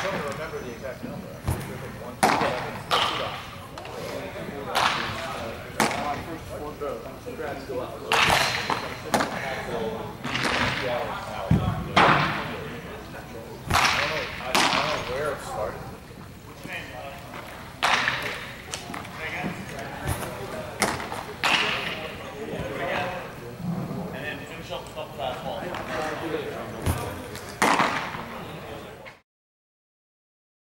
don't remember the exact number. I'm pretty sure it's like 127. Congrats, still out. I don't know where it started.